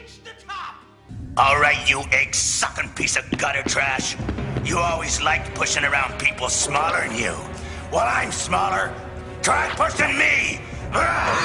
reach the top! All right, you egg-sucking piece of gutter trash. You always liked pushing around people smaller than you. Well, I'm smaller. Try pushing me!